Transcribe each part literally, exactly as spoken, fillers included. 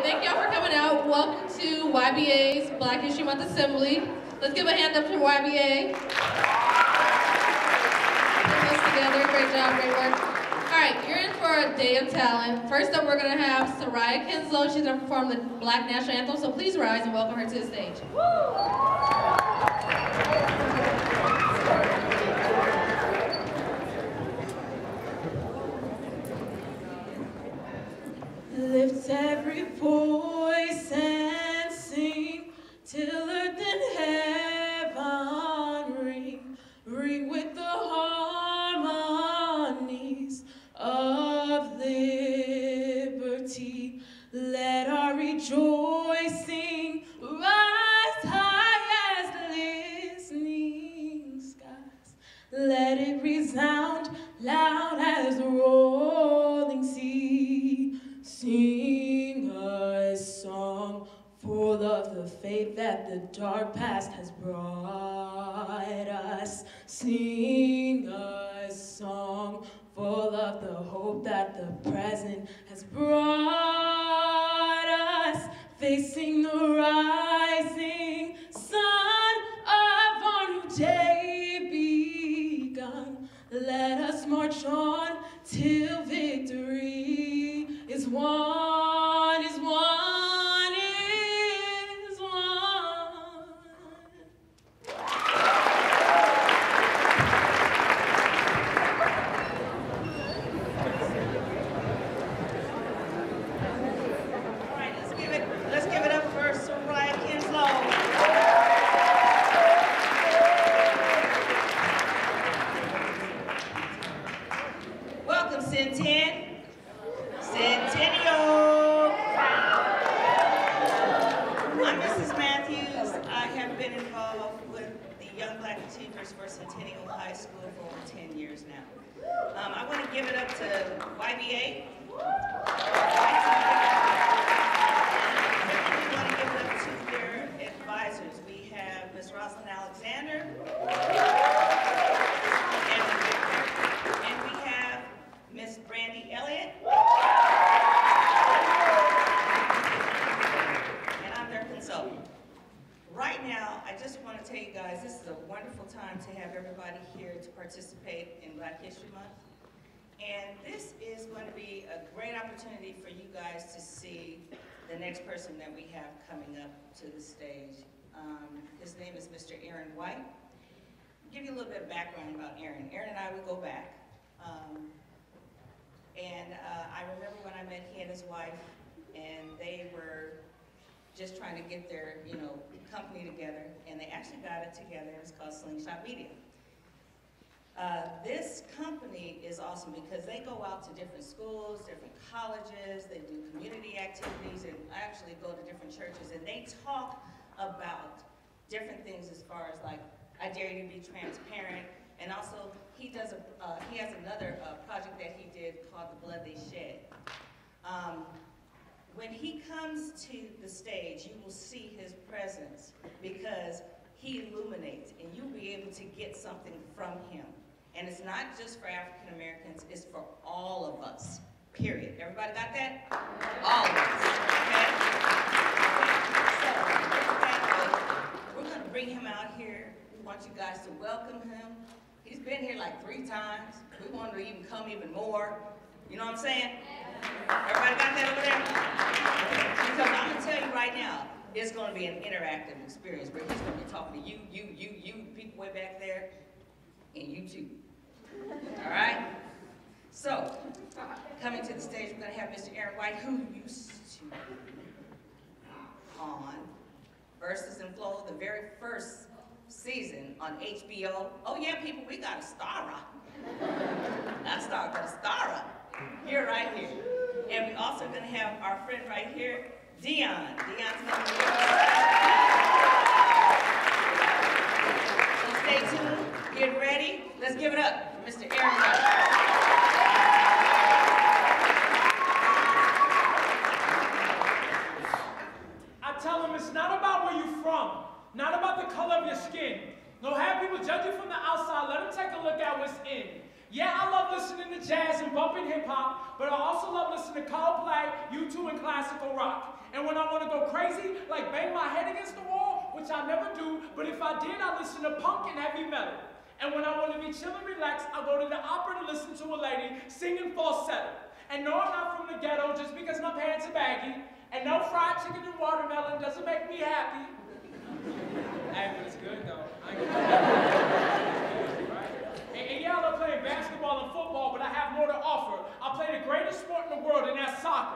Thank y'all for coming out. Welcome to Y B A's Black History Month Assembly. Let's give a hand up to Y B A. Put this together. Great job, great work. All right, you're in for a day of talent. First up, we're going to have Soraya Kinslow. She's going to perform the Black National Anthem, so please rise and welcome her to the stage. Lift every voice and sing till earth and heaven ring, ring with the harmonies of liberty. Let our rejoicing rise high as listening skies. Let it resound loud as the rolling sea. Sing a song full of the faith that the dark past has brought us. Sing a song full of the hope that the present has brought us. Facing the rising sun of our new day begun. Let us march on till victory is won, is won, is won. All right, let's give it, let's give it up for Soraya Kinslow. Welcome, Centennial. Centennial. I'm Missus Matthews. I have been involved with the Young Black Achievers for Centennial High School for over ten years now. Um, I want to give it up to Y B A. We want to give it up to their advisors. We have Miz Rosalind Alexander. And we have Miz Brandy Elliott. Right now, I just want to tell you guys, this is a wonderful time to have everybody here to participate in Black History Month. And this is going to be a great opportunity for you guys to see the next person that we have coming up to the stage. Um, his name is Mister Aaron White. I'll give you a little bit of background about Aaron. Aaron and I, we go back. Um, and uh, I remember when I met he and his wife, and they were just trying to get their, you know, company together, and they actually got it together. It's called Slingshot Media. Uh, this company is awesome because they go out to different schools, different colleges, they do community activities, and actually go to different churches, and they talk about different things as far as like, I dare you to be transparent, and also he does a, uh, he has another uh, project that he did called The Blood They Shed. Um, When he comes to the stage, you will see his presence because he illuminates, and you'll be able to get something from him. And it's not just for African Americans, it's for all of us, period. Everybody got that? All of us, okay? So, with that, we're gonna bring him out here. We want you guys to welcome him. He's been here like three times. We want him to even come even more. You know what I'm saying? Everybody got that over there? Because I'm going to tell you right now, it's going to be an interactive experience where he's going to be talking to you, you, you, you, people way back there, and you too. All right? So, coming to the stage, we're going to have Mister Aaron White, who used to on Versus and Flow, the very first season on H B O. Oh yeah, people, we got a star up. Not a star, but a star up. Here, right here. And we also going to have our friend right here, Dion. Dion's going to be here. So stay tuned, get ready. Let's give it up for Mister Aaron White. I tell them it's not about where you're from, not about the color of your skin. Don't have people judge you from the outside. Let them take a look at what's in. Yeah, I love listening to jazz and bumping hip hop, but I also love I listen to Coldplay, U two, and classical rock. And when I want to go crazy, like bang my head against the wall, which I never do, but if I did, I listen to punk and heavy metal. And when I want to be chill and relaxed, I go to the opera to listen to a lady singing falsetto. And no, I'm not from the ghetto just because my pants are baggy. And no, fried chicken and watermelon doesn't make me happy. Hey, but it's good though. I ain't gonna right? And, and yeah, I love playing basketball and football, but I have more to offer. I play the greatest sport in the world, and that's soccer.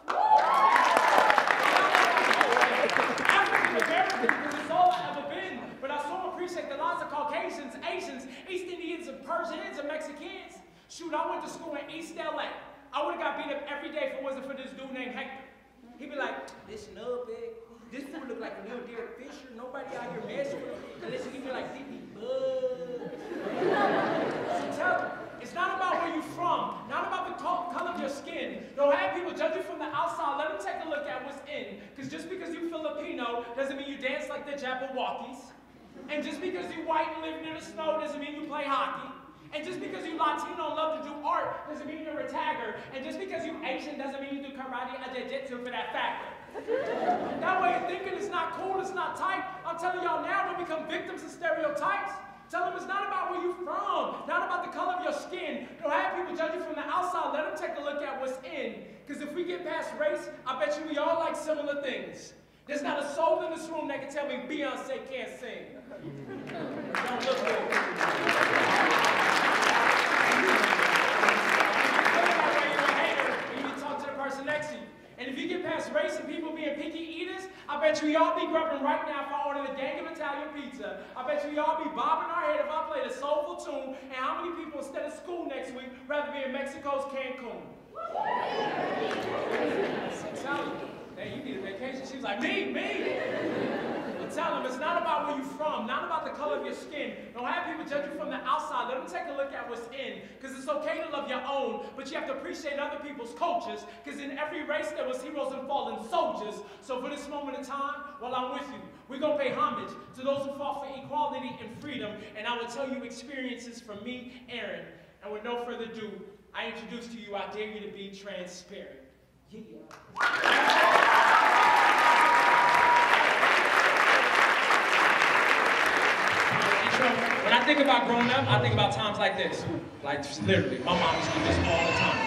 African American, because it's all I've ever been. But I so appreciate the lots of Caucasians, Asians, East Indians, and Persians, and Mexicans. Shoot, I went to school in East L A. I would have got beat up every day if it wasn't for this dude named Hector. He'd be like, this nub big, this fool look like a little Derek Fisher. Nobody out here messing with him. Unless he'd be like, D B Bud. So tell him, it's not about where you're from, not about the color of your skin. Don't have people judge you from the outside. Let them take a look at what's in. Because just because you're Filipino doesn't mean you dance like the Jabberwockies. And just because you're white and live near the snow doesn't mean you play hockey. And just because you Latino and love to do art doesn't mean you're a tagger. And just because you Asian doesn't mean you do karate or jiu-jitsu for that factor. That way of thinking is not cool, it's not tight. I'm telling y'all now, don't become victims of stereotypes. Tell them it's not about where you're from, not about the color of your skin. Don't have people judge you from the outside. Let them take a look at what's in. Because if we get past race, I bet you we all like similar things. There's not a soul in this room that can tell me Beyonce can't sing. Don't look good. Next to you. And if you get past race and people being picky eaters, I bet you we all be grubbing right now if I order the gang of Italian pizza. I bet you we all be bobbing our head if I play the soulful tune. And how many people instead of school next week rather be in Mexico's Cancun? So tell them, hey, you need a vacation. She was like, me, me. But tell them it's not about where you're from, not about the color of your skin. Don't have people judge you from the outside. Let them take a look at what's in. Because it's okay to love your own, but you have to appreciate other people's cultures. Because in every race there was heroes and fallen soldiers. So for this moment in time, while I'm with you, we're going to pay homage to those who fought for equality and freedom. And I will tell you experiences from me, Aaron. And with no further ado, I introduce to you, I dare you to be transparent. Yeah. When I think about growing up, I think about times like this. Like, literally, my mom used to do this all the time.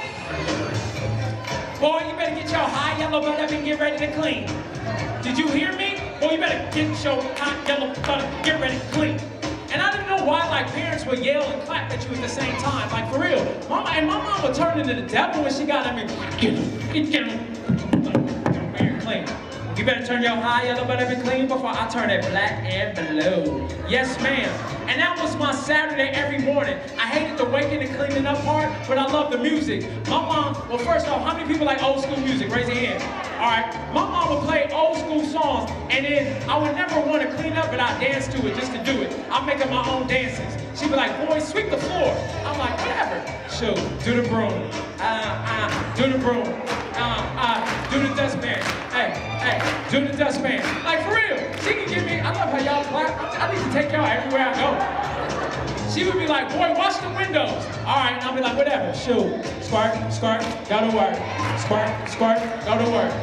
Boy, you better get your high yellow butt up and get ready to clean. Did you hear me? Boy, you better get your hot yellow butt up and get ready to clean. And I didn't know why, like, parents would yell and clap at you at the same time. Like, for real. Mama, and my mom would turn into the devil when she got at me. Get him, get him, get him, clean. You better turn your high yellow butt up and clean before I turn it black and blue. Yes, ma'am. And that was my Saturday every morning. I hated the waking and cleaning up part, but I love the music. My mom, well, first off, how many people like old school music? Raise your hand. All right. My mom would play old school songs, and then I would never want to clean up, but I'd dance to it just to do it. I'd make up my own dances. She'd be like, boy, sweep the floor. I'm like, whatever. Shoot, do the broom. Uh, uh, do the broom. Uh, uh, do the dustpan. Hey, hey, do the dustpan. Like, for real. She can give me, I love how y'all clap. I need to take y'all everywhere I go. She would be like, boy, wash the windows. All right, and I'll be like, whatever. Shoot, squirt, squirt, go to work. Squirt, squirt, go to work.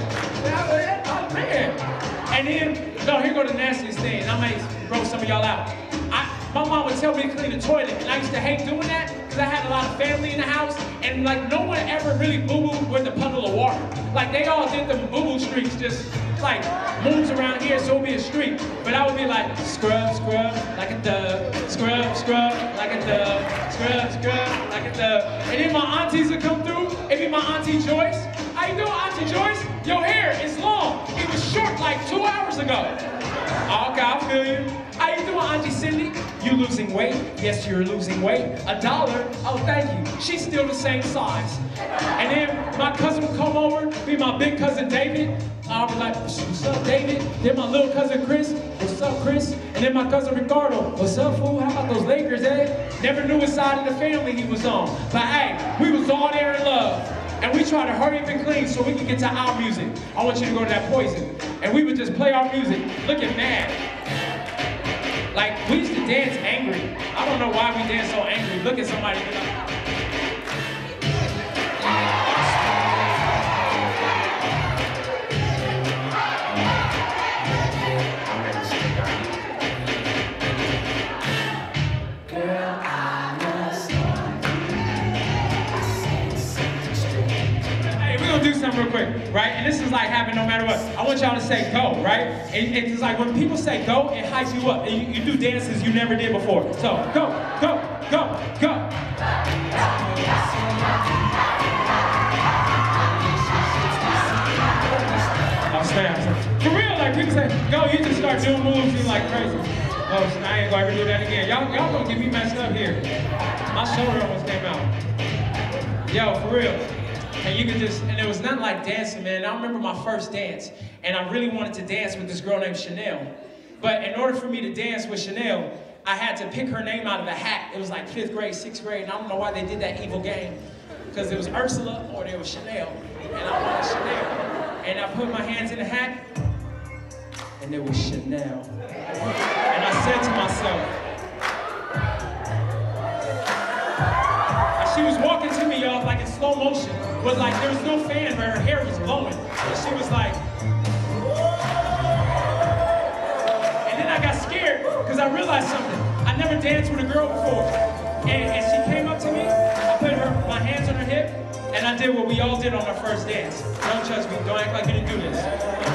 Oh, man. And then, no, here go the nastiest thing. I may throw some of y'all out. I, my mom would tell me to clean the toilet, and I used to hate doing that because I had a lot of family in the house, and like no one ever really boo-booed with the puddle of water. Like they all did the boo-boo streaks, just like moves around here, so it'd be a streak. But I would be like, scrub, scrub, like a dub, scrub, scrub, like a dub, scrub, scrub, like a dub. And then my aunties would come through, it'd be my auntie Joyce. How you doing, Auntie Joyce? Your hair is long. It was short like two hours ago. Oh, okay, I feel you. How you doing, Auntie Cindy? You losing weight? Yes, you're losing weight. A dollar? Oh, thank you. She's still the same size. And then my cousin would come over, be my big cousin David. I'll be like, what's up, David? Then my little cousin Chris, what's up, Chris? And then my cousin Ricardo, what's up, fool? How about those Lakers, eh? Never knew what side of the family he was on. But hey, we was all there in love. And we try to hurry up and clean so we can get to our music. I want you to go to that Poison. And we would just play our music, looking mad. Like, we used to dance angry. I don't know why we dance so angry. Look at somebody and be like, something real quick, right? And this is like happen no matter what. I want y'all to say go, right? And it's like when people say go, it hypes you up. And you, you do dances you never did before. So go, go, go, go. Oh, snap. For real, like people say, go, you just start doing moves, you like crazy. Oh, I ain't gonna ever do that again. Y'all, y'all gonna get me messed up here. My shoulder almost came out. Yo, for real. And you could just, and it was nothing like dancing, man. I remember my first dance, and I really wanted to dance with this girl named Chanel. But in order for me to dance with Chanel, I had to pick her name out of a hat. It was like fifth grade, sixth grade, and I don't know why they did that evil game. Because it was Ursula or there was Chanel. And I wanted Chanel. And I put my hands in the hat, and there was Chanel. And I said to myself, and she was walking to me, y'all, like in slow motion, but like there was no fan, but her hair was blowing. And she was like, and then I got scared, because I realized something. I never danced with a girl before. And, and she came up to me, I put her, my hands on her hip, and I did what we all did on our first dance. Don't judge me, don't act like you didn't do this.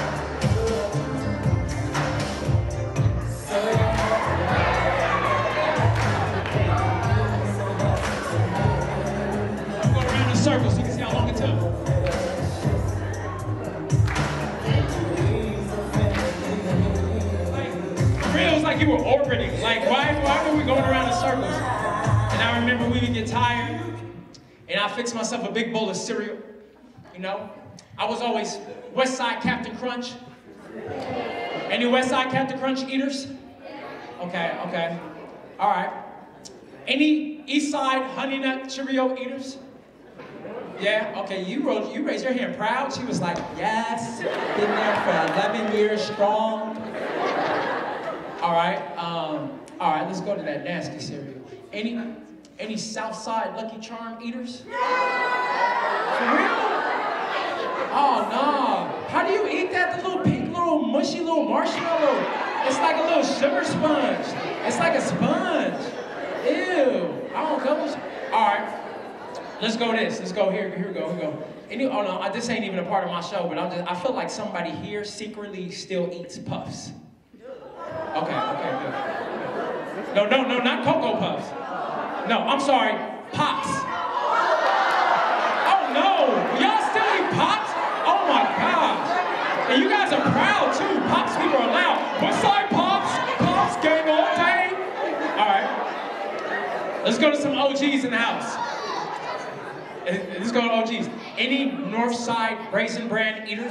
I'm going around in circles so you can see how long it took. Like, for real, it was like you were orbiting. Like, why, why were we going around in circles? And I remember we would get tired, and I fixed myself a big bowl of cereal, you know? I was always West Side Captain Crunch. Any West Side Captain Crunch eaters? Okay, okay. All right. Any East Side Honey Nut Cheerio eaters? Yeah, okay, you, wrote, you raised your hand proud. She was like, yes, been there for eleven years strong. All right, um, all right, let's go to that nasty cereal. Any, any South Side Lucky Charm eaters? For real? Oh, no. How do you eat that? The little pink, little mushy, little marshmallow. It's like a little sugar sponge. It's like a sponge. Ew. I don't know. All right. Let's go this. Let's go here. Here we go. Here we go. And you, oh, no. This ain't even a part of my show, but I'm just, I feel like somebody here secretly still eats Puffs. Okay. Okay, good. No, no, no, not Cocoa Puffs. No, I'm sorry. Pops. Oh, no. Y'all still eat Pops? Oh my gosh. And you guys are proud too. Pops people are loud. What's side Pops? Pops gang all day. All right. Let's go to some O Gs in the house. Let's go to O Gs. Any North Side Raisin Bran eaters?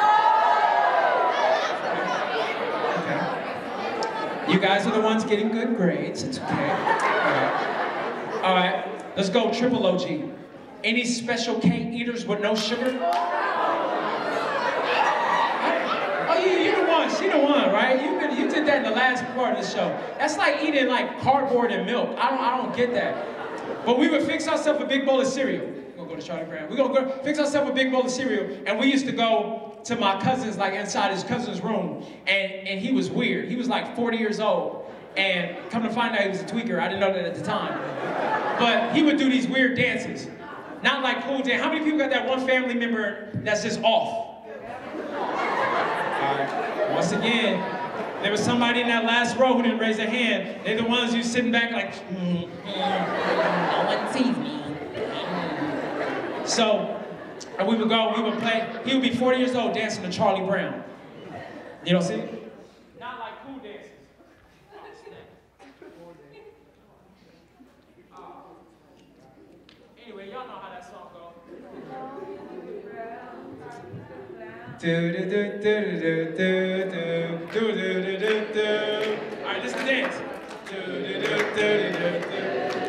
Okay. You guys are the ones getting good grades. It's okay. All right. All right. Let's go triple O G. Any Special K eaters with no sugar? You the one, she the one, right? You been, you did that in the last part of the show. That's like eating like cardboard and milk. I don't, I don't get that. But we would fix ourselves a big bowl of cereal. We're gonna go to Charlie Brown. We're gonna go fix ourselves a big bowl of cereal, and we used to go to my cousin's, like inside his cousin's room, and and he was weird. He was like forty years old, and come to find out he was a tweaker. I didn't know that at the time. But he would do these weird dances, not like cool dance. How many people got that one family member that's just off? All right. Once again, there was somebody in that last row who didn't raise their hand. They're the ones who sitting back like, mm, mm, no one sees me. Mm. So, and we would go, we would play. He would be forty years old dancing to Charlie Brown. You know, see? Not like cool dances. Uh, anyway, y'all know how that song goes. Do do do do do do do do do do do do. All right, this is the dance. Do do do do do do.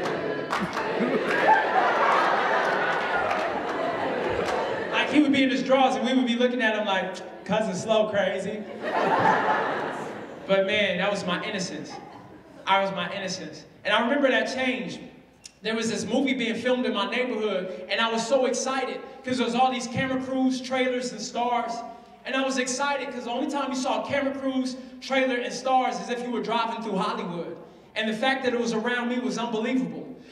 Like he would be in his drawers and we would be looking at him like, cousin slow crazy. But man, that was my innocence. I was my innocence. And I remember that changed. There was this movie being filmed in my neighborhood, and I was so excited because there was all these camera crews, trailers, and stars. And I was excited because the only time you saw camera crews, trailer, and stars is if you were driving through Hollywood. And the fact that it was around me was unbelievable.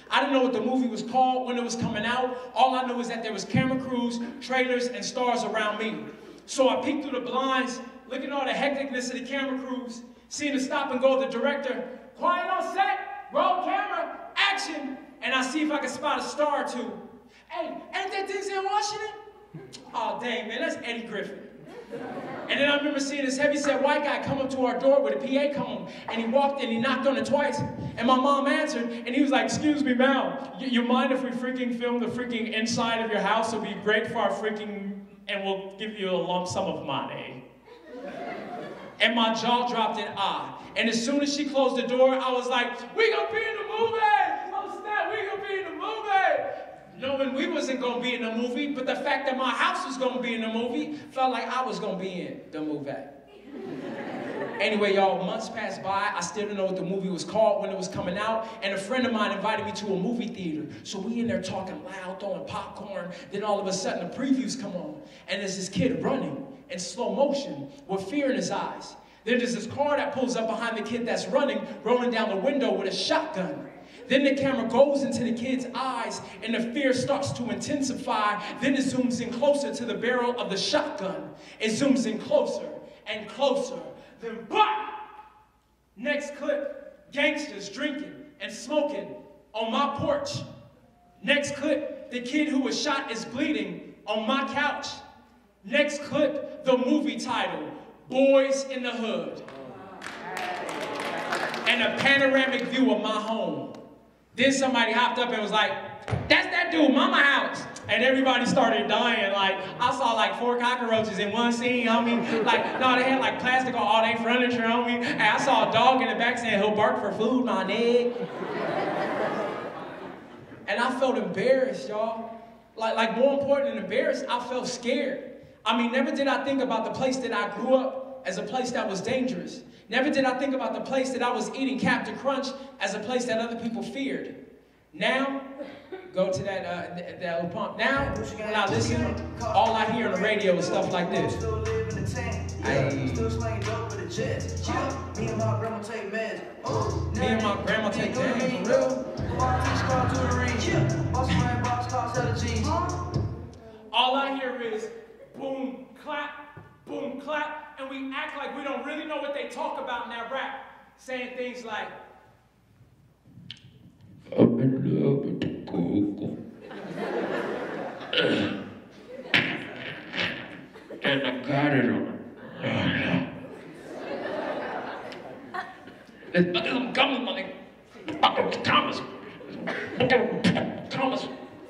I didn't know what the movie was called when it was coming out. All I knew was that there was camera crews, trailers, and stars around me. So I peeked through the blinds, looking at all the hecticness of the camera crews, seeing the stop and go of the director. Quiet on set, roll camera, action. And I see if I can spot a star or two. Hey, ain't that Denzel Washington? Oh, dang, man, that's Eddie Griffin. And then I remember seeing this heavyset white guy come up to our door with a P A come, and he walked in, he knocked on it twice, and my mom answered, and he was like, excuse me, ma'am, you mind if we freaking film the freaking inside of your house? It'll be great for our freaking, and we'll give you a lump sum of money. And my jaw dropped in awe. And as soon as she closed the door, I was like, we gonna be in the movie! Oh snap, we gonna be in the movie! Knowing we wasn't gonna be in the movie, but the fact that my house was gonna be in the movie felt like I was gonna be in the movie. Anyway, y'all, months passed by. I still didn't know what the movie was called when it was coming out, and a friend of mine invited me to a movie theater. So we in there talking loud, throwing popcorn. Then all of a sudden, the previews come on, and there's this kid running in slow motion with fear in his eyes. Then there's this car that pulls up behind the kid that's running, rolling down the window with a shotgun. Then the camera goes into the kid's eyes, and the fear starts to intensify. Then it zooms in closer to the barrel of the shotgun. It zooms in closer and closer. Then, bah! Next clip, gangsters drinking and smoking on my porch. Next clip, the kid who was shot is bleeding on my couch. Next clip, the movie title, Boys in the Hood. And a panoramic view of my home. Then somebody hopped up and was like, that's that dude, Mama House. And everybody started dying. Like, I saw like four cockroaches in one scene, homie. Like, no, they had like plastic on all their furniture, homie. And I saw a dog in the back saying, he'll bark for food, my nigga. And I felt embarrassed, y'all. Like, like more important than embarrassed, I felt scared. I mean, never did I think about the place that I grew up as a place that was dangerous. Never did I think about the place that I was eating Captain Crunch as a place that other people feared. Now, go to that, uh, th that little pump. Now, when I listen, all I hear on the radio is stuff like this. Ay. Me and my grandma take meds. Me and my grandma take meds, for real? All I hear is boom, clap, boom, clap, and we act like we don't really know what they talk about in that rap, saying things like, I'm in love with the Google. And I got it on. Let's look at them gums, money. Thomas. Thomas.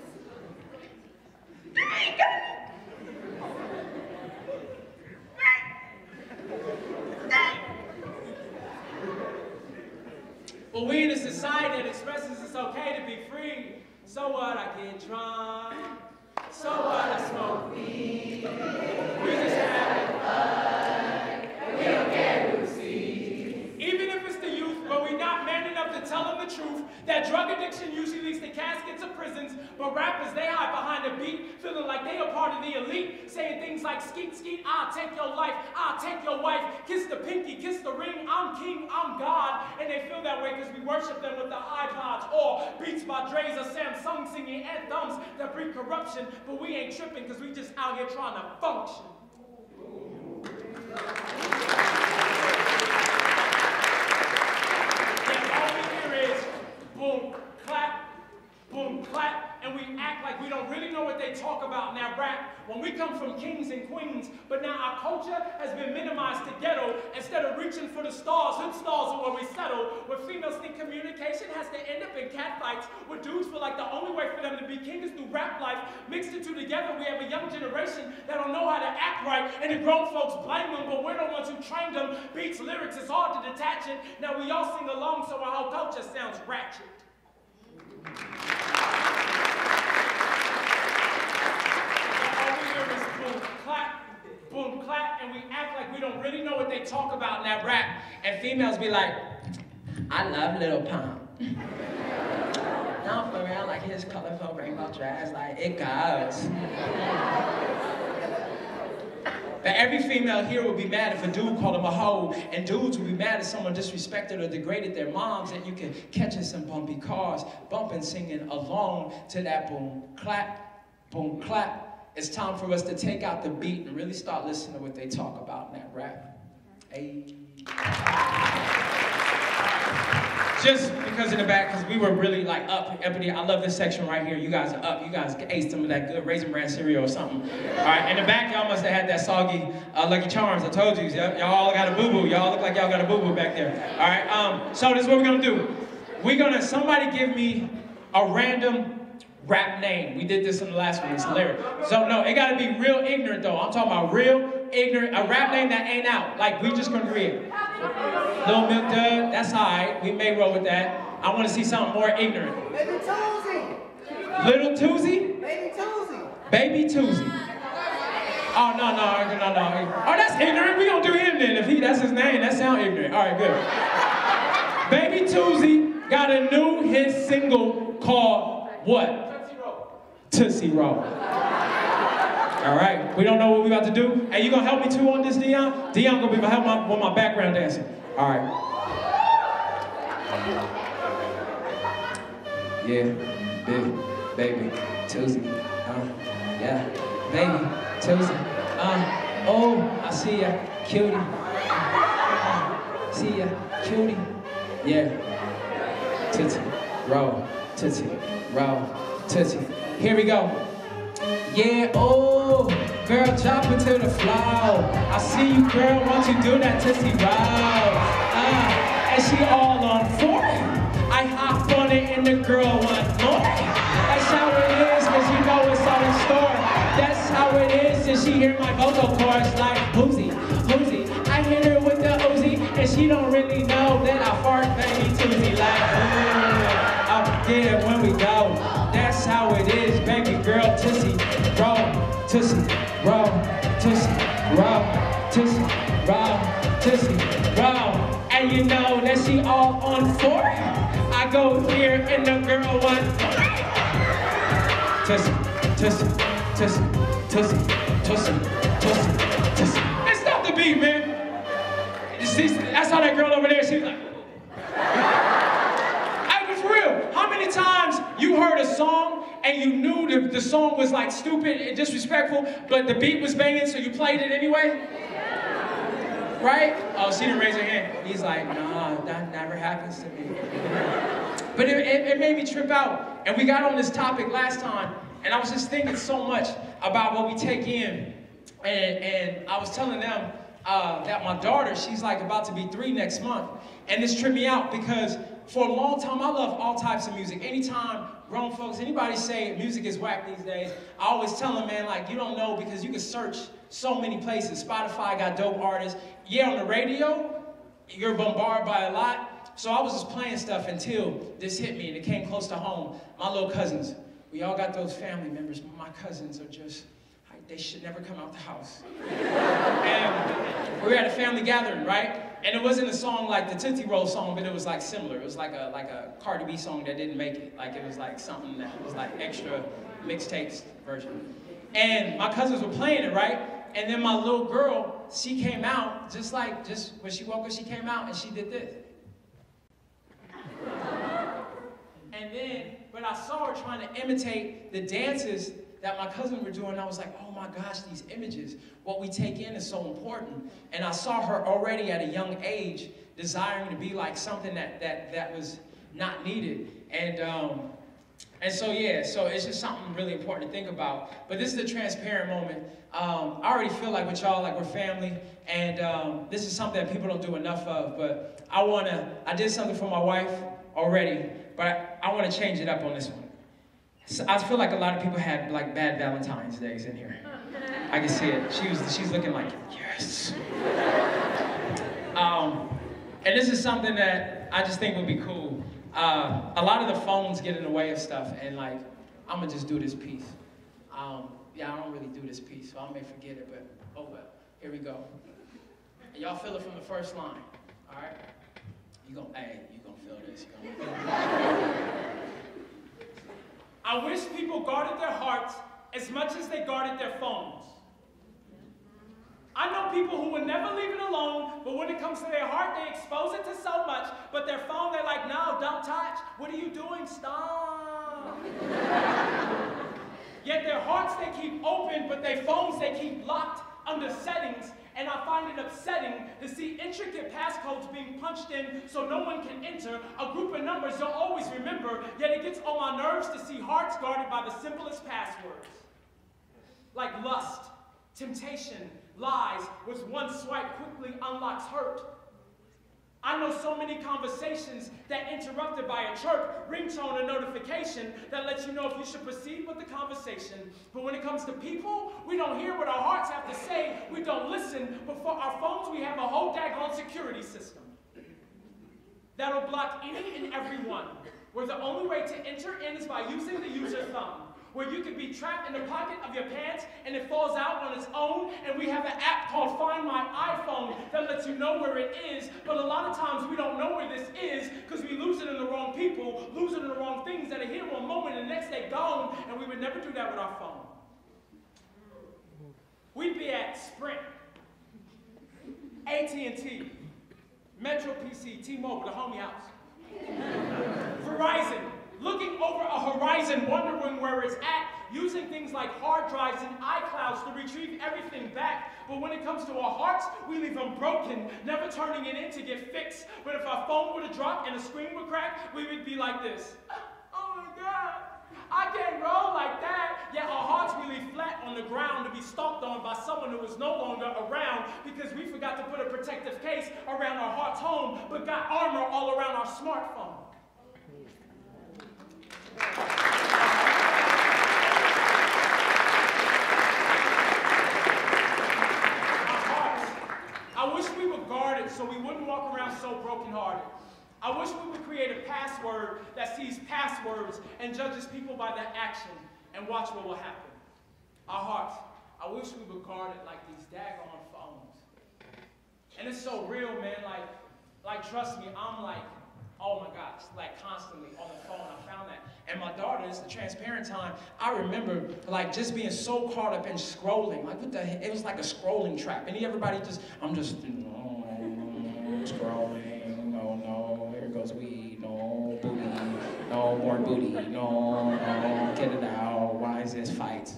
But we in a society that expresses it's okay to be free. So what, I get drunk. So what, I smoke weed. We just having fun. We don't care who sees. Even if it's the youth, but we not man enough to tell them the truth, that drug addiction usually leads to caskets of prisons, but rappers, they hide behind the beat, feeling like they are part of the elite, saying things like, skeet, skeet, I'll take your life, I'll take your wife, kiss the pinky, kiss the ring, I'm king, I'm God, and they feel that way because we worship them with the iPods, or beats by Dre's or Samsung singing anthems that breed corruption, but we ain't tripping because we just out here trying to function. Boom, clap, boom, clap, and we act like we don't really know what they talk about in that rap when we come from kings and queens, but now our culture has been minimized to ghetto instead of reaching for the stars. Hood stars are where we settle, where females think communication has to end up in catfights, where dudes feel like the only way for them to be king is through rap life. Mixed the two together, we have a young generation that don't know how to act right, and the grown folks blame them, but we're the ones who trained them. Beats, lyrics, it's hard to detach it. Now we all sing along, so our whole culture sounds ratchet. Boom, clap, boom, clap, and we act like we don't really know what they talk about in that rap. And females be like, I love Little Pump. No, for real, like his colorful rainbow dress, like it goes. But every female here would be mad if a dude called them a hoe, and dudes would be mad if someone disrespected or degraded their moms, and you can catch us in bumpy cars, bumping, singing along to that boom, clap, boom, clap. It's time for us to take out the beat and really start listening to what they talk about in that rap. Hey. Just because in the back, because we were really like up, Ebony, I love this section right here. You guys are up. You guys ate some of that good Raisin Bran cereal or something. All right, in the back, y'all must have had that soggy uh, Lucky Charms. I told you, y'all all got a boo-boo. Y'all look like y'all got a boo-boo back there. All right, um, so this is what we're gonna do. We're gonna, somebody give me a random rap name. We did this in the last one, it's lyric. So no, it gotta be real ignorant though. I'm talking about real ignorant, a rap name that ain't out. Like, we just gonna read. Little Milk Dud, that's all right. We may roll with that. I want to see something more ignorant. Baby Toozy. Little Toozy? Baby Toozy. Baby Toozy. Oh, no, no, no, no. Oh, that's ignorant. We gonna do him then. If he, that's his name, that sound ignorant. All right, good. Baby Toozy got a new hit single called what? Tootsie Roll. Tootsie Roll. All right, we don't know what we about to do. Hey, you gonna help me too on this, Dion? Dion gonna be help my, with my background dancing. All right. Yeah, big baby Toozy. Uh, yeah, baby Toozy. Uh, oh, I see ya, cutie. Uh, see ya, cutie. Yeah. Tootsie, roll, tootsie, roll, tootsie. Here we go. Yeah, oh, girl, drop it to the floor. I see you, girl, won't you do that tootsie roll? Uh, and she all on for it. I hop on it and the girl want more. That's how it is, cause you know it's all in store. That's how it is, and she hear my vocal chords like, Uzi, Uzi. I hit her with the Uzi, and she don't really know that I fart baby Toozy like, ooh, up there when we go. That's how it is, baby girl, tootsie, roll, tootsie, roll, tootsie, roll, tootsie, roll, tootsie, roll. And you know that she all on four. I go here and the girl want tootsie, tootsie, tootsie, tootsie, tootsie, tootsie, tootsie. Hey, stop the beat, man. See, that's how that girl over there, she's like. How many times you heard a song and you knew the, the song was like stupid and disrespectful, but the beat was banging, so you played it anyway? Right? Oh, she didn't raise her hand. He's like, nah, that never happens to me. But it, it, it made me trip out. And we got on this topic last time, and I was just thinking so much about what we take in. And, and I was telling them uh, that my daughter, she's like about to be three next month. And this tripped me out because for a long time, I love all types of music. Anytime grown folks, anybody say music is whack these days, I always tell them, man, like, you don't know because you can search so many places. Spotify got dope artists. Yeah, on the radio, you're bombarded by a lot. So I was just playing stuff until this hit me and it came close to home. My little cousins, we all got those family members, but my cousins are just, they should never come out the house. And we were at a family gathering, right? And it wasn't a song like the Tootsie Roll song, but it was like similar. It was like a like a Cardi B song that didn't make it. Like it was like something that was like extra mixtapes version. And my cousins were playing it, right? And then my little girl, she came out, just like, just when she woke up, she came out and she did this. And then, when I saw her trying to imitate the dances that my cousin were doing, I was like, oh my gosh, these images, what we take in is so important. And I saw her already at a young age desiring to be like something that that that was not needed. And um, and so yeah, so it's just something really important to think about. But this is a transparent moment. Um, I already feel like with y'all, like we're family, and um, this is something that people don't do enough of. But I wanna, I did something for my wife already, but I, I wanna change it up on this one. So I feel like a lot of people had like bad Valentine's days in here. I can see it. She was, she's looking like, yes. Um, and this is something that I just think would be cool. Uh, a lot of the phones get in the way of stuff, and like, I'm gonna just do this piece. Um, yeah, I don't really do this piece, so I may forget it, but oh well. Here we go. And y'all feel it from the first line, all right? You gonna, hey, you gonna feel this. You gonna feel it. I wish people guarded their hearts as much as they guarded their phones. know people who would never leave it alone, but when it comes to their heart, they expose it to so much, but their phone, they're like, no, don't touch. What are you doing? Stop. Yet their hearts, they keep open, but their phones, they keep locked under settings. And I find it upsetting to see intricate passcodes being punched in so no one can enter, a group of numbers you'll always remember, yet it gets on my nerves to see hearts guarded by the simplest passwords. Like lust, temptation, lies, which one swipe quickly unlocks hurt. I know so many conversations that interrupted by a chirp, ringtone, or notification that lets you know if you should proceed with the conversation. But when it comes to people, we don't hear what our hearts have to say. We don't listen. But for our phones, we have a whole daggone security system that'll block any and every one, where the only way to enter in is by using the user thumb, where you can be trapped in the pocket of your pants and it falls out on its own, and we have an app called Find My iPhone that lets you know where it is, but a lot of times we don't know where this is because we lose it in the wrong people, lose it in the wrong things that are here one moment and the next day gone, and we would never do that with our phone. We'd be at Sprint, A T and T, Metro P C, T-Mobile, the homie house, Verizon, looking over a horizon, wondering where it's at, using things like hard drives and iClouds to retrieve everything back. But when it comes to our hearts, we leave them broken, never turning it in to get fixed. But if our phone would have dropped and the screen would crack, we would be like this. Oh my God, I can't roll like that. Yet our hearts we leave flat on the ground to be stomped on by someone who is no longer around because we forgot to put a protective case around our heart's home, but got armor all around our smartphone. I wish we would guard it so we wouldn't walk around so brokenhearted. I wish we would create a password that sees passwords and judges people by their action and watch what will happen. Our hearts, I wish we would guard it like these daggone phones. And it's so real, man, like, like trust me, I'm like, oh my gosh, like constantly on the phone, I found that. And my daughter, it's the transparent time, I remember like just being so caught up in scrolling. Like what the heck, it was like a scrolling trap. And everybody just, I'm just, oh, scrolling, no, no, here goes weed, no, booty, no, more booty, no, no, get it out, why is this fight?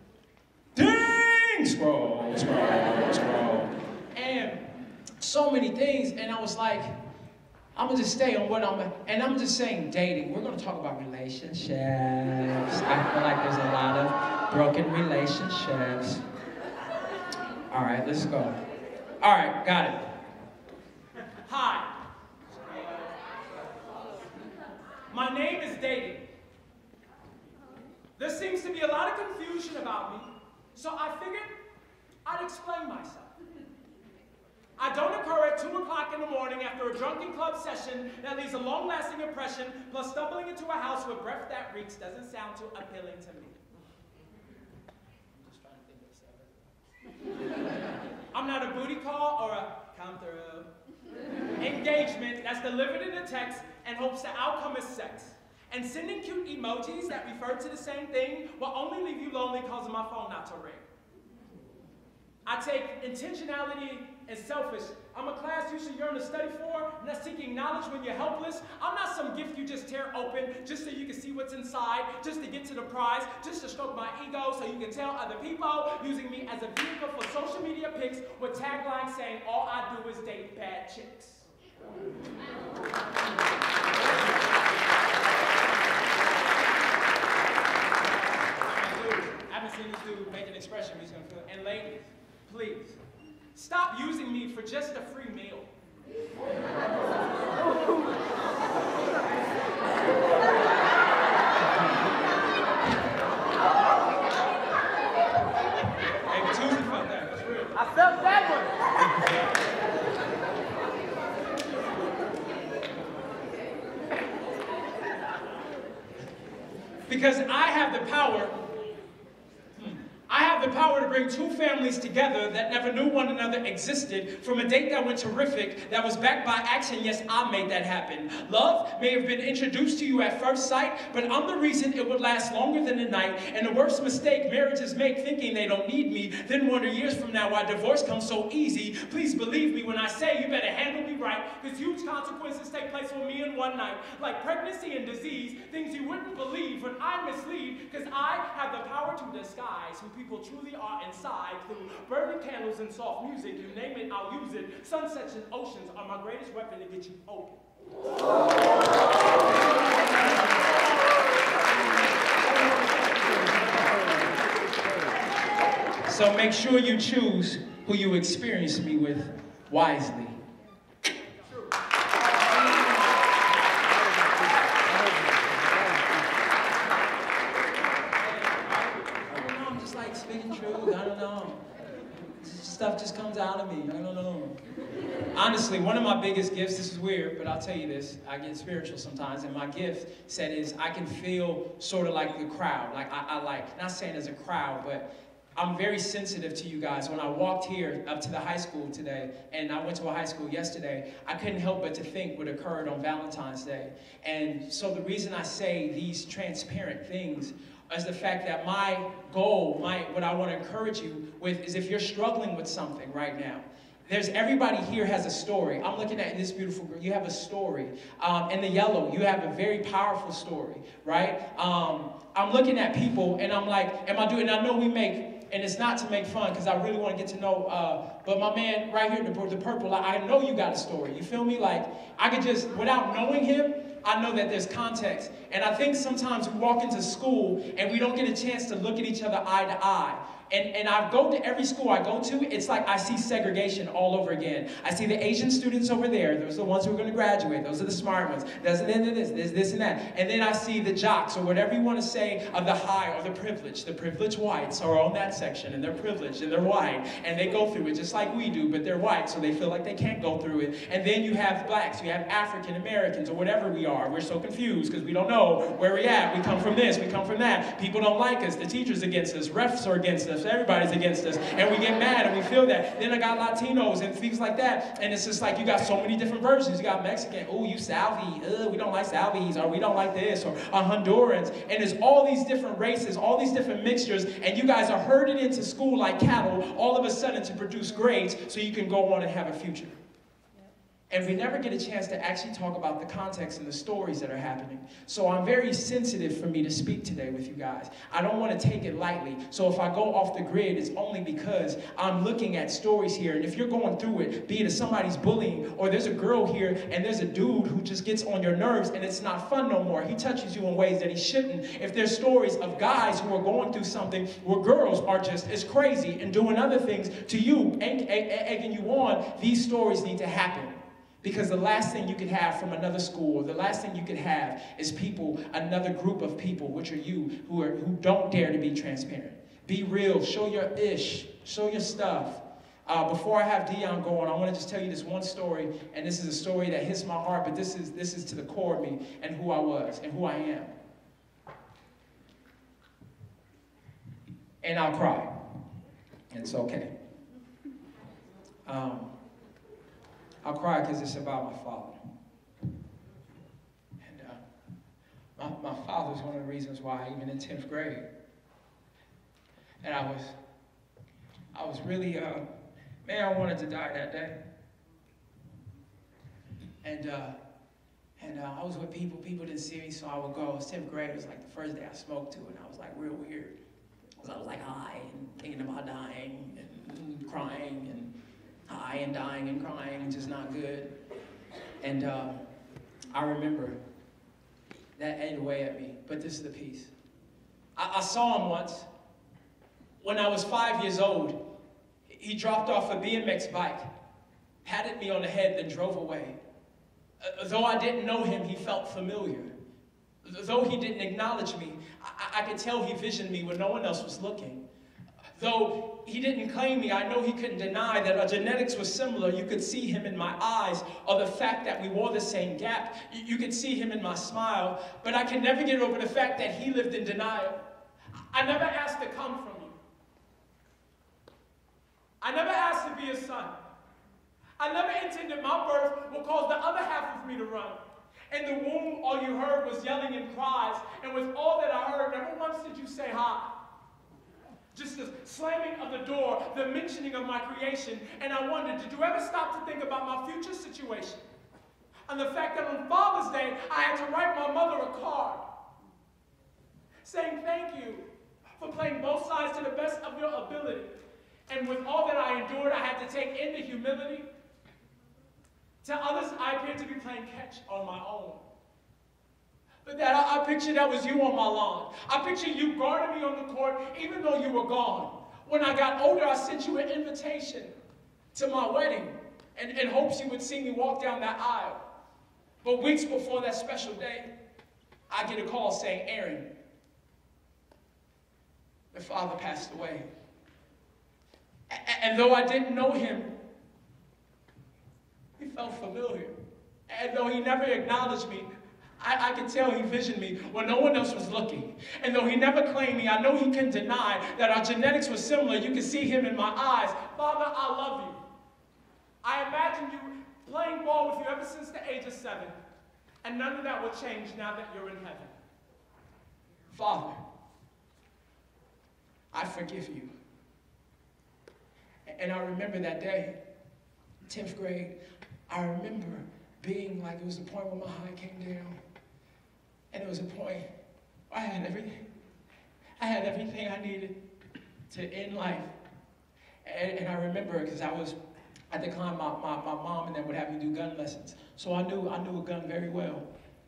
Ding! Scroll, scroll, scroll. And so many things, and I was like, I'm gonna just stay on what I'm, and I'm just saying dating. We're gonna talk about relationships. I feel like there's a lot of broken relationships. All right, let's go. All right, got it. Hi. My name is Dating. There seems to be a lot of confusion about me, so I figured I'd explain myself. I don't occur at two o'clock in the morning after a drunken club session that leaves a long-lasting impression, plus stumbling into a house with breath that reeks doesn't sound too appealing to me. I'm just trying to think of seven. I'm not a booty call or a come through. Engagement that's delivered in a text and hopes the outcome is sex. And sending cute emojis that refer to the same thing will only leave you lonely causing my phone not to ring. I take intentionality and selfish. I'm a class you should yearn to study for, not seeking knowledge when you're helpless. I'm not some gift you just tear open just so you can see what's inside, just to get to the prize, just to stroke my ego so you can tell other people, using me as a vehicle for social media pics with taglines saying all I do is date bad chicks. I haven't seen this dude make an expression he's gonna feel. And ladies, please, stop using me for just a free meal. Hey, Tuesday felt that. That's real. I felt that one. Because I have the power, I have the power to bring two families together that never knew one another existed from a date that went terrific, that was backed by action. Yes, I made that happen. Love may have been introduced to you at first sight, but I'm the reason it would last longer than a night. And the worst mistake marriages make, thinking they don't need me, then wonder years from now why divorce comes so easy. Please believe me when I say you better handle me right, because huge consequences take place for me in one night. Like pregnancy and disease, things you wouldn't believe when I mislead, because I have the power to disguise who people truly are inside through burning candles and soft music. You name it, I'll use it. Sunsets and oceans are my greatest weapon to get you open. So make sure you choose who you experience me with wisely. Stuff just comes out of me. I don't know. Honestly, one of my biggest gifts, this is weird, but I'll tell you this, I get spiritual sometimes, and my gift said is I can feel sort of like the crowd. Like I, I like, not saying as a crowd, but I'm very sensitive to you guys. When I walked here up to the high school today, and I went to a high school yesterday, I couldn't help but to think what occurred on Valentine's Day. And so the reason I say these transparent things is the fact that my goal, my what I want to encourage you with is if you're struggling with something right now, there's everybody here has a story. I'm looking at this beautiful girl. You have a story. Um, in the yellow, you have a very powerful story, right? Um, I'm looking at people and I'm like, am I doing? And I know we make, and it's not to make fun because I really want to get to know. Uh, but my man right here, the, the purple, I, I know you got a story. You feel me? Like I could just, without knowing him, I know that there's context. And I think sometimes we walk into school and we don't get a chance to look at each other eye to eye. And, and I go to every school I go to, it's like I see segregation all over again. I see the Asian students over there. Those are the ones who are going to graduate. Those are the smart ones. There's this, this, this, and that. And then I see the jocks, or whatever you want to say, of the high or the privileged. The privileged whites are on that section, and they're privileged, and they're white. And they go through it just like we do, but they're white, so they feel like they can't go through it. And then you have blacks, you have African Americans, or whatever we are. We're so confused because we don't know where we're at. We come from this, we come from that. People don't like us. The teacher's against us. Refs are against us. Everybody's against us, and we get mad and we feel that. Then I got Latinos and things like that, and it's just like you got so many different versions. You got Mexican, oh, you Salvi, uh, we don't like Salvis, or we don't like this, or uh, Hondurans, and there's all these different races, all these different mixtures, and you guys are herded into school like cattle all of a sudden to produce grades so you can go on and have a future. And we never get a chance to actually talk about the context and the stories that are happening. So I'm very sensitive for me to speak today with you guys. I don't want to take it lightly. So if I go off the grid, it's only because I'm looking at stories here. And if you're going through it, be it somebody's bullying, or there's a girl here and there's a dude who just gets on your nerves and it's not fun no more. He touches you in ways that he shouldn't. If there's stories of guys who are going through something where girls are just as crazy and doing other things to you, egg, egg, egging you on, these stories need to happen. Because the last thing you could have from another school, the last thing you could have is people, another group of people, which are you, who are who don't dare to be transparent. Be real, show your ish, show your stuff. Uh, before I have Dion go on, I want to just tell you this one story, and this is a story that hits my heart, but this is this is to the core of me and who I was and who I am. And I'll cry. It's okay. Um, I'll cry because it's about my father. And uh, my, my father's one of the reasons why, even in tenth grade, and I was, I was really, uh, man, I wanted to die that day. And uh, and uh, I was with people, people didn't see me, so I would go. It was tenth grade, it was like the first day I smoked to, and I was like real weird. Because I was like high and thinking about dying and crying and high and dying and crying and just not good. And uh, I remember that ate away at me, but this is the piece. I, I saw him once when I was five years old. He dropped off a B M X bike, patted me on the head, then drove away. Uh, though I didn't know him, he felt familiar. Though he didn't acknowledge me, I, I could tell he visioned me when no one else was looking. Though he didn't claim me, I know he couldn't deny that our genetics were similar. You could see him in my eyes, or the fact that we wore the same gap. You, you could see him in my smile, but I could never get over the fact that he lived in denial. I never asked to come from you. I never asked to be a son. I never intended my birth will cause the other half of me to run. In the womb, all you heard was yelling and cries, and with all that I heard, never once did you say hi. Just the slamming of the door, the mentioning of my creation, and I wondered, did you ever stop to think about my future situation? And the fact that on Father's Day, I had to write my mother a card saying thank you for playing both sides to the best of your ability. And with all that I endured, I had to take in the humility. To others, I appeared to be playing catch on my own. But that I, I picture that was you on my lawn. I picture you guarding me on the court even though you were gone. When I got older, I sent you an invitation to my wedding in, in hopes you would see me walk down that aisle. But weeks before that special day, I get a call saying, Aaron, the father passed away. And though I didn't know him, he felt familiar. And though he never acknowledged me, I, I could tell he visioned me when no one else was looking. And though he never claimed me, I know he can deny that our genetics were similar. You can see him in my eyes. Father, I love you. I imagined you playing ball with you ever since the age of seven. And none of that will change now that you're in heaven. Father, I forgive you. And I remember that day, tenth grade, I remember being like, it was the point where my high came down. And it was a point where I had everything. I had everything I needed to end life. And, and I remember, because I was, at the time, my, my, my mom and them would have me do gun lessons. So I knew, I knew a gun very well.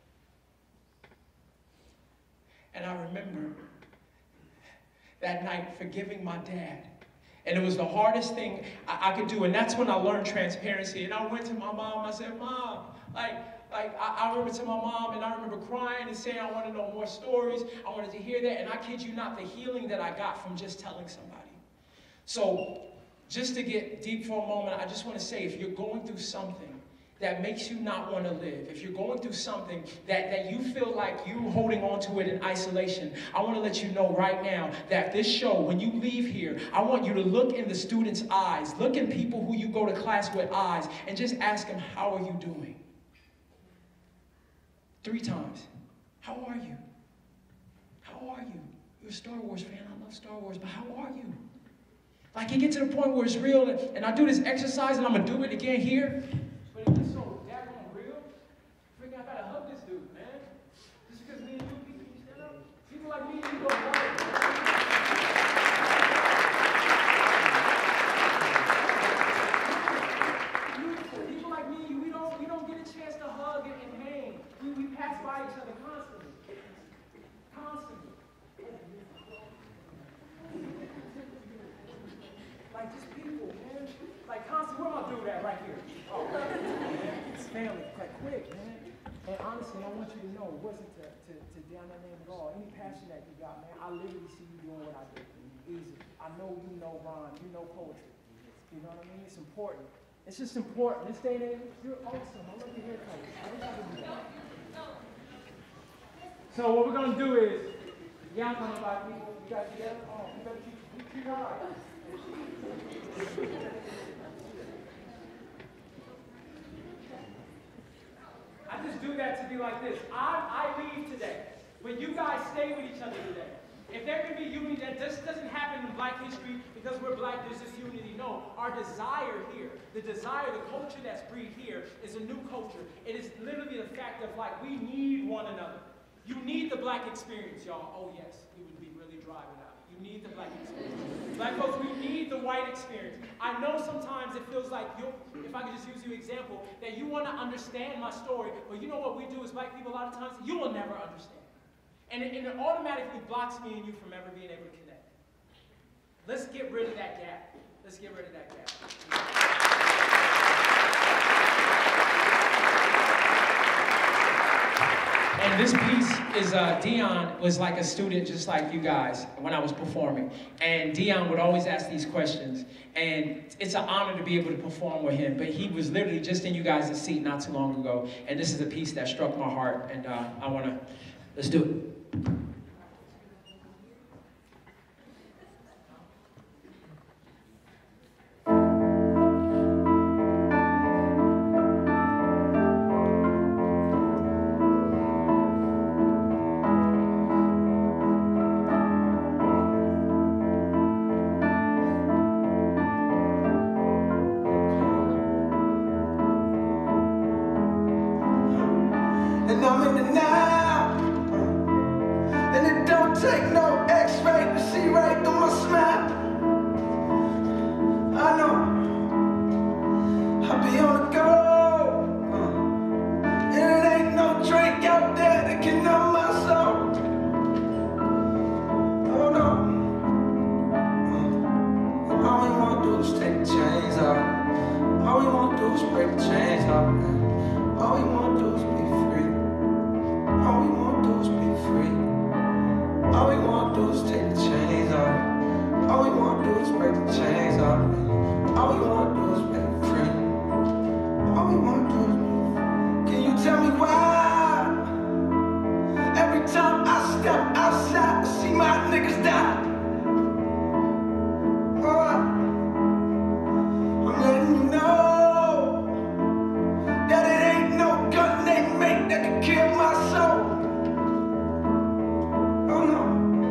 And I remember that night forgiving my dad. And it was the hardest thing I, I could do, and that's when I learned transparency. And I went to my mom, I said, Mom, like, like I, I remember to my mom, and I remember crying and saying, I want to know more stories. I wanted to hear that, and I kid you not, the healing that I got from just telling somebody. So, just to get deep for a moment, I just want to say, if you're going through something that makes you not want to live, if you're going through something that, that you feel like you're holding on to it in isolation, I want to let you know right now that this show, when you leave here, I want you to look in the students' eyes, look in people who you go to class with eyes, and just ask them, how are you doing? Three times. How are you? How are you? You're a Star Wars fan. I love Star Wars, but how are you? Like, you get to the point where it's real, and, and I do this exercise, and I'm going to do it again here. But it gets so daggone real. Freaking, I gotta hug this dude, man. Just because me and you, people, you stand up. People like me and you go right. People like me and you, we don't, we don't get a chance to hug and, and hang. We, we pass by each other constantly. Constantly. Like, just people, man. Like, constantly. Where am I doing that right here? Oh, it's family, like quick, man. And honestly, I want you to know, it wasn't to, to, to down that name at all. Any passion that you got, man, I literally see you doing what I do. Easy. I know you know rhyme, you know poetry. You know what I mean? It's important. It's just important. This day and age, you're awesome. I love your haircut. I wish I could do that. So what we're gonna do is, yeah, I'm talking about people. You guys together? Oh, you better keep, keep your eye. I just do that to be like this. I, I leave today, but you guys stay with each other today. If there can be unity, that just doesn't happen in Black history because we're Black, there's this unity. No, our desire here, the desire, the culture that's breathed here is a new culture. It is literally the fact of like, we need one another. You need the Black experience, y'all. Oh yes, we would be really driving out. You need the Black experience. Black folks, we need the white experience. I know sometimes it feels like, you, if I could just use you an example, that you want to understand my story, but you know what we do as Black people a lot of times? You will never understand. And it, and it automatically blocks me and you from ever being able to connect. Let's get rid of that gap. Let's get rid of that gap. And this piece is, uh, Dion was like a student just like you guys when I was performing. And Dion would always ask these questions. And it's an honor to be able to perform with him. But he was literally just in you guys' seat not too long ago. And this is a piece that struck my heart. And uh, I want to, let's do it. and I'm in the now. And it don't take no x-ray to see right through my smile. I know I'll be on the go, uh, and it ain't no drink out there that can numb my soul. Oh no, uh, and all we wanna do is take the chains off. All we wanna do is break the chains off. All we wanna do is be free. All we wanna do is be free. All we wanna do is take the chains off. All we wanna do is break the chains off. All we wanna do is be free. All we wanna do is be free. Can you tell me why? Every time I step outside, I see my niggas die. Oh, I'm letting you know that it ain't no gun they make that can kill my soul. Oh no.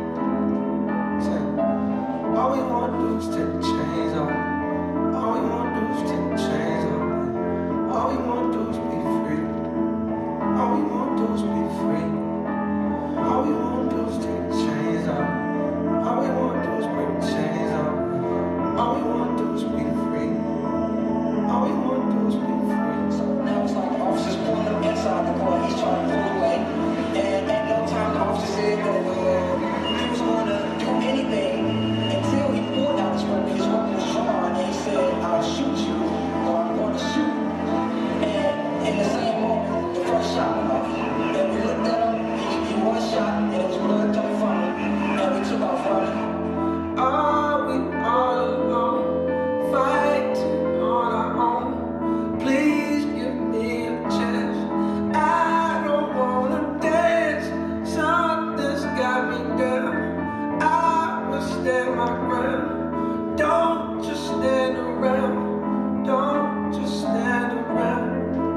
All we wanna do is take the chains off. All we wanna do is take the chains off. All we wanna do is be free. All we wanna do is be free. All we wanna do is take the chains off. All we wanna do is break the chains off. All we wanna do is be free. All we wanna do is be free. So now it's like the officer's pulling up inside the car. He's trying to pull away. And at no time the officer said that uh, he was going to do anything until he pulled out his weapon. His weapon was drawn and he said, I'll shoot you or I'm going to shoot. And in the same moment, the first shot went off. And we looked at him, he, he was shot and there was blood coming from him. And we took off running. Are we all alone, fighting on our own? Please give me a chance. I don't wanna dance. Something's got me down. I will stand my ground. Don't just stand around. Don't just stand around.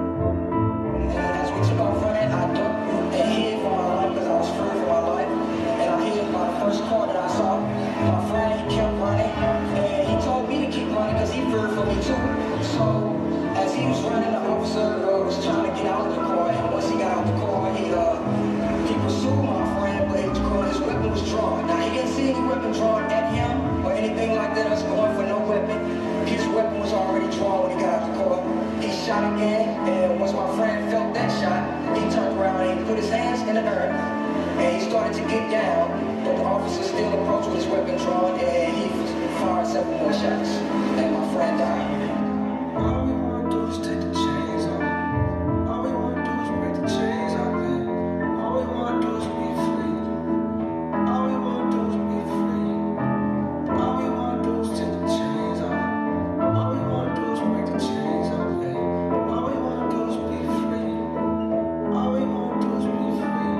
And as we took off running, I ducked and hid for my life because I was afraid for my life. And I hid by the first car that I saw. My friend, he kept running. And he told me to keep running because he feared for me too. So as he was running, the officer uh, was trying to get out of the car. And once he got out the car, he, uh, he pursued my friend, but his, his weapon was drawn. Now, he didn't see any weapon drawn at him or anything like that. Us going for no weapon. His weapon was already drawn when he got out the car. He shot again, and once my friend felt that shot, he turned around and he put his hands in the earth, and he started to get down, but the officer still approached with his weapon drawn, and he fired several more shots, and my friend died. All we wanna do is take the chains off. All we wanna do is break the chains off, man. All we wanna do is be free. All we wanna do is be free. All we wanna do is take the chains off. All we wanna do is break the chains off, man. All we wanna do is be free. All we wanna do is be free.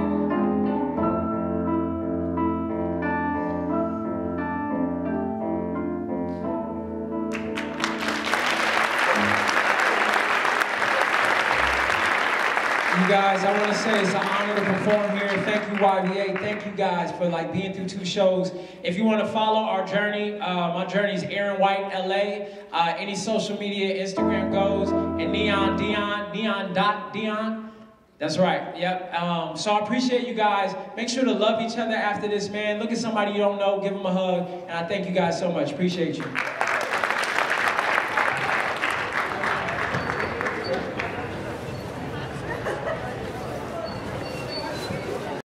You guys, I want to say it's an honor to perform here. Thank you, Y B A. Thank you guys for like being through two shows. If you want to follow our journey, uh, my journey is Aaron White L A. Uh, any social media, Instagram goes, and Neon Dion, Neon dot Dion. That's right. Yep. Um, so I appreciate you guys. Make sure to love each other after this, man. Look at somebody you don't know, give them a hug, and I thank you guys so much. Appreciate you.